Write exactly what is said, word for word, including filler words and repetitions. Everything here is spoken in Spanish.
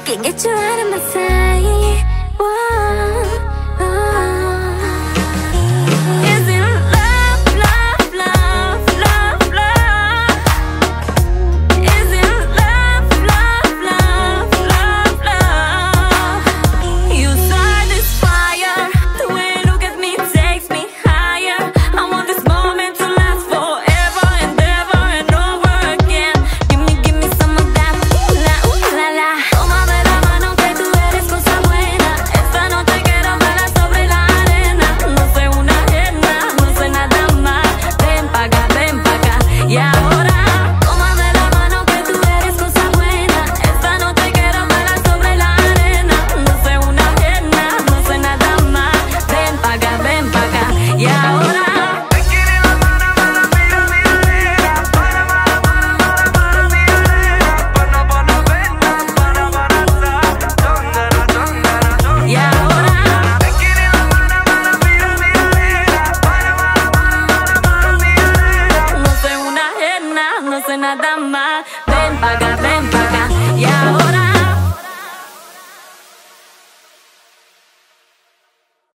Can't get you out of my sight. Whoa, oh. Is it love, love, love, love, love? Is it love, love, love, love, love? You start this fire. The way you look at me takes me higher. I want this moment to last forever and ever and over again. Give me, give me some of that. Ooh la, ooh la la. Tómame la mano que tú eres cosa buena. Esta noche quiero verla sobre la arena. No soy una ajena, no soy nada más. Ven pa' acá, ven pa' acá. Y ahora, tómame la mano que tú eres cosa buena. Esta noche quiero verla sobre la arena. No soy una ajena, no soy nada más. Ven pa' acá, ven pa' acá. Y ahora. Y ahora, no soy una ajena, no soy nada más. Ven pa' acá, ven